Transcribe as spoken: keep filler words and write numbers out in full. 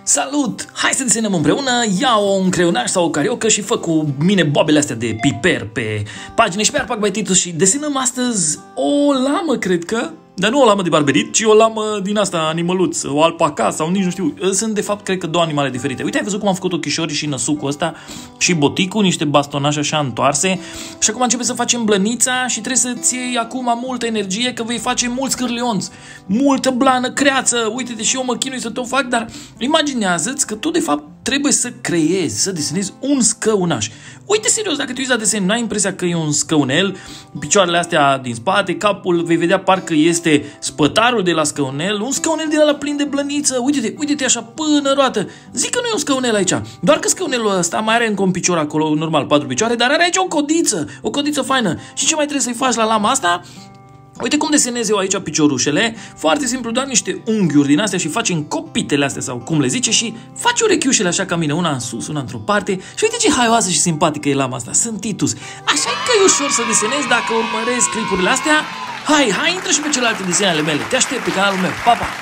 Salut! Hai să desenăm împreună, iau un creionaș sau o cariocă și fă cu mine bobele astea de piper pe pagine și pe Arpac by Titus și desenăm astăzi o lamă, cred că. Dar nu o lamă de barberit, ci o lamă din asta, animăluț, o alpaca sau nici nu știu. Sunt de fapt, cred că două animale diferite. Uite, ai văzut cum am făcut ochișorii și năsucul ăsta și boticul, niște bastonașe așa întoarse. Și acum începem să facem blănița și trebuie să-ți iei acum multă energie că vei face mulți cârlionți, multă blană, creață. Uite-te și eu mă chinui să tot fac, dar imaginează-ți că tu de fapt trebuie să creezi, să desenezi un scăunaș. Uite, serios, dacă te uiți la desen, n-ai impresia că e un scăunel, picioarele astea din spate, capul, vei vedea parcă este spătarul de la scăunel, un scăunel din ăla plin de blăniță, uite-te, uite-te așa până roată. Zic că nu e un scăunel aici, doar că scăunelul ăsta mai are încă un picior acolo, normal, patru picioare, dar are aici o codiță, o codiță faină. Și ce mai trebuie să-i faci la lama asta? Uite cum desenez eu aici piciorușele, foarte simplu, doar niște unghiuri din astea și faci în copitele astea sau cum le zice și faci urechiușele așa ca mine, una în sus, una într-o parte și uite ce haioasă și simpatică e lama asta, sunt Titus. Așa că e ușor să desenezi dacă urmărezi clipurile astea. Hai, hai, intră și pe celelalte desene ale mele, te aștept pe canalul meu, pa, pa!